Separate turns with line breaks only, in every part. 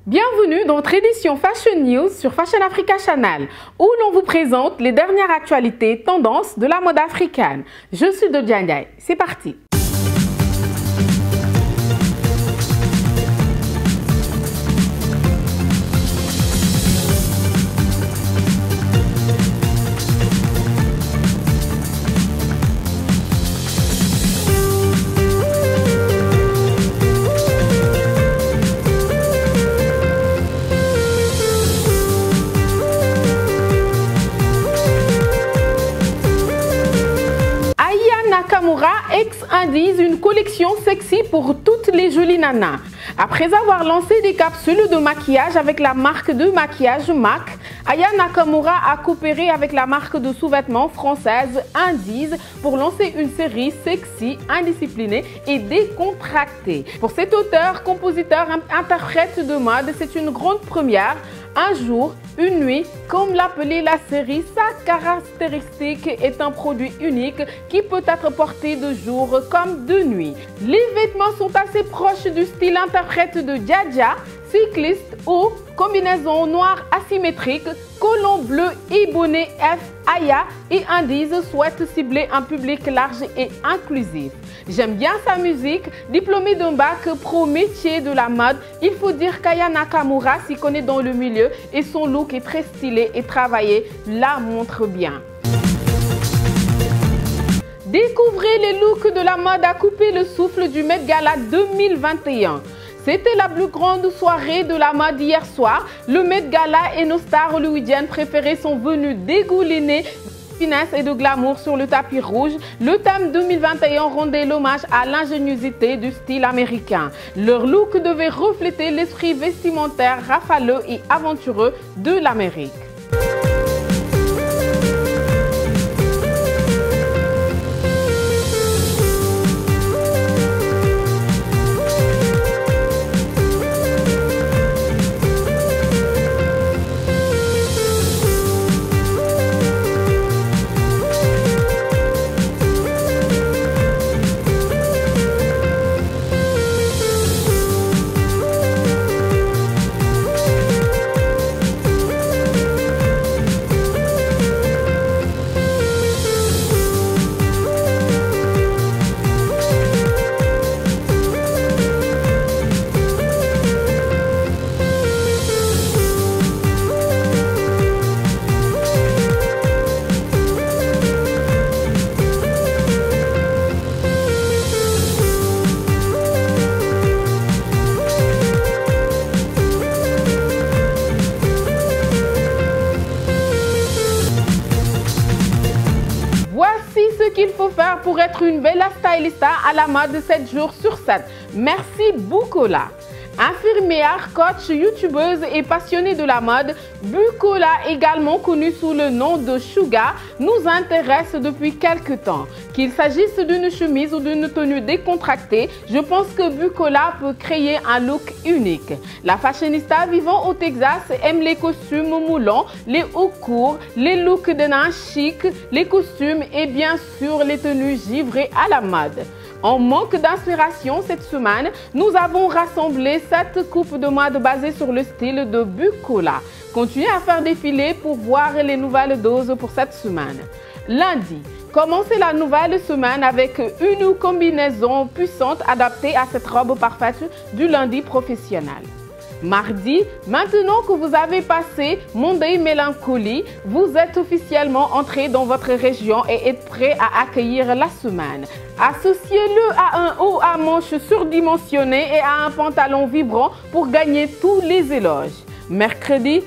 Bienvenue dans votre édition Fashion News sur Fashion Africa Channel, où l'on vous présente les dernières actualités tendances de la mode africaine. Je suis Dodia Ndiaye, c'est parti. Nakamura ex-Indies, une collection sexy pour toutes les jolies nanas. Après avoir lancé des capsules de maquillage avec la marque de maquillage MAC, Aya Nakamura a coopéré avec la marque de sous-vêtements française Indies pour lancer une série sexy, indisciplinée et décontractée. Pour cet auteur, compositeur, interprète de mode, c'est une grande première. Un jour, une nuit, comme l'appelait la série, sa caractéristique est un produit unique qui peut être porté de jour comme de nuit. Les vêtements sont assez proches du style interprète de Djadia, cycliste ou combinaison noire asymétrique, collant bleu et bonnet F. Aya et Indies souhaitent cibler un public large et inclusif. J'aime bien sa musique. Diplômée d'un bac pro métier de la mode, il faut dire qu'Aya Nakamura s'y connaît dans le milieu et son look est très stylé et travaillé, la montre bien. Découvrez les looks de la mode à couper le souffle du Met Gala 2021. C'était la plus grande soirée de la mode hier soir. Le Met Gala et nos stars hollywoodiennes préférées sont venues dégouliner de finesse et de glamour sur le tapis rouge. Le thème 2021 rendait l'hommage à l'ingéniosité du style américain. Leur look devait refléter l'esprit vestimentaire rafaleux et aventureux de l'Amérique. Ce qu'il faut faire pour être une belle stylista à la mode 7 jours sur 7. Merci Bukola. Infirmière, coach, youtubeuse et passionnée de la mode, Bukola, également connue sous le nom de Suga, nous intéresse depuis quelques temps. Qu'il s'agisse d'une chemise ou d'une tenue décontractée, je pense que Bukola peut créer un look unique. La fashionista vivant au Texas aime les costumes moulants, les hauts courts, les looks de nains chic, les costumes et bien sûr les tenues givrées à la mode. En manque d'inspiration cette semaine, nous avons rassemblé 7 coupes de mode basées sur le style de Bukola. Continuez à faire défiler pour voir les nouvelles doses pour cette semaine. Lundi, commencez la nouvelle semaine avec une combinaison puissante adaptée à cette robe parfaite du lundi professionnel. Mardi, maintenant que vous avez passé Monday Mélancolie, vous êtes officiellement entré dans votre région et êtes prêt à accueillir la semaine. Associez-le à un haut à manches surdimensionné et à un pantalon vibrant pour gagner tous les éloges. Mercredi,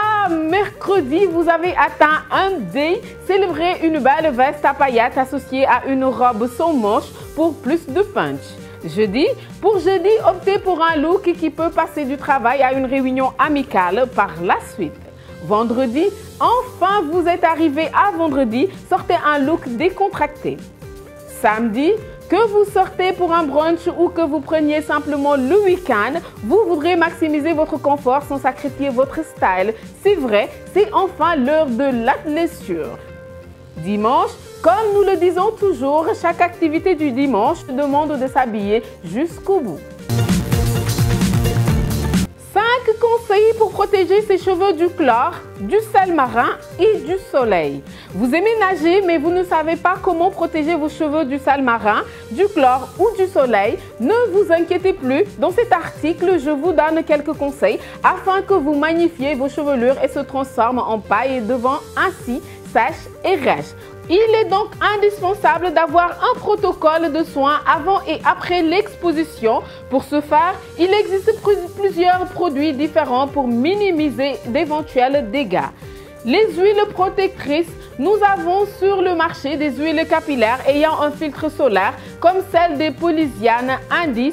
vous avez atteint un day, célébrez une belle veste à paillettes associée à une robe sans manches pour plus de punch. Jeudi, pour jeudi, optez pour un look qui peut passer du travail à une réunion amicale par la suite. Vendredi, enfin vous êtes arrivé à vendredi, sortez un look décontracté. Samedi, que vous sortez pour un brunch ou que vous preniez simplement le week-end, vous voudrez maximiser votre confort sans sacrifier votre style. C'est vrai, c'est enfin l'heure de l'athléisure. Dimanche, comme nous le disons toujours, chaque activité du dimanche demande de s'habiller jusqu'au bout. 5 conseils pour protéger ses cheveux du chlore, du sel marin et du soleil. Vous aimez nager mais vous ne savez pas comment protéger vos cheveux du sel marin, du chlore ou du soleil? Ne vous inquiétez plus, dans cet article, je vous donne quelques conseils afin que vous magnifiez vos chevelures et se transforment en paille devant ainsi sèche et rêche. Il est donc indispensable d'avoir un protocole de soins avant et après l'exposition. Pour ce faire, il existe plusieurs produits différents pour minimiser d'éventuels dégâts. Les huiles protectrices, nous avons sur le marché des huiles capillaires ayant un filtre solaire comme celle des Polysiane Indice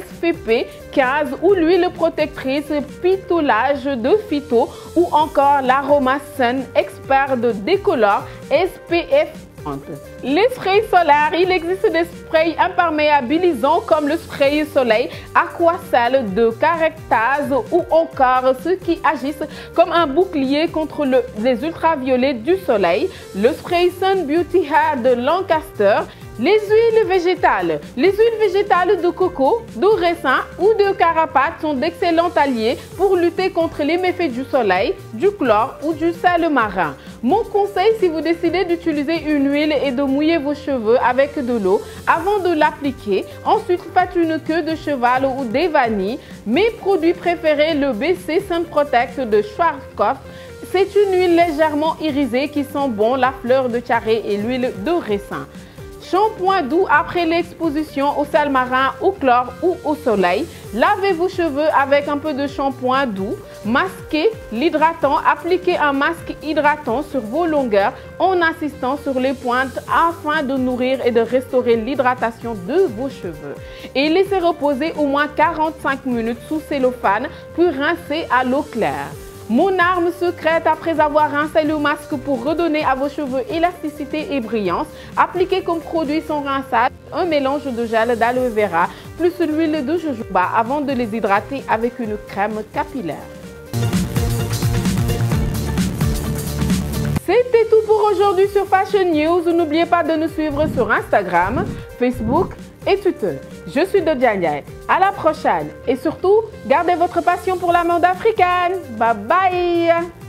SPP 15 ou l'huile protectrice pitolage de Phyto ou encore l'Aroma-Sun Expert de Décolore SPF 30. Les sprays solaires, il existe des sprays imperméabilisants comme le spray soleil Aquacel de Caractase ou encore ceux qui agissent comme un bouclier contre les ultraviolets du soleil, le spray Sun Beauty Hair de Lancaster. Les huiles végétales. Les huiles végétales de coco, de raisin ou de carapate sont d'excellents alliés pour lutter contre les méfaits du soleil, du chlore ou du sel marin. Mon conseil, si vous décidez d'utiliser une huile et de mouiller vos cheveux avec de l'eau avant de l'appliquer, ensuite faites une queue de cheval ou des vanilles. Mes produits préférés, le BC Sun Protect de Schwarzkopf. C'est une huile légèrement irisée qui sent bon la fleur de carré et l'huile de raisin. Shampoing doux après l'exposition au sel marin, au chlore ou au soleil. Lavez vos cheveux avec un peu de shampoing doux. Masquez l'hydratant. Appliquez un masque hydratant sur vos longueurs en insistant sur les pointes afin de nourrir et de restaurer l'hydratation de vos cheveux. Et laissez reposer au moins 45 minutes sous cellophane puis rincez à l'eau claire. Mon arme secrète après avoir rincé le masque pour redonner à vos cheveux élasticité et brillance, appliquez comme produit sans rinçage un mélange de gel d'aloe vera plus l'huile de jojoba avant de les hydrater avec une crème capillaire. C'était tout pour aujourd'hui sur Fashion News. N'oubliez pas de nous suivre sur Instagram, Facebook et Twitter. Je suis Dodia Ndiaye. À la prochaine et surtout, gardez votre passion pour la mode africaine. Bye bye.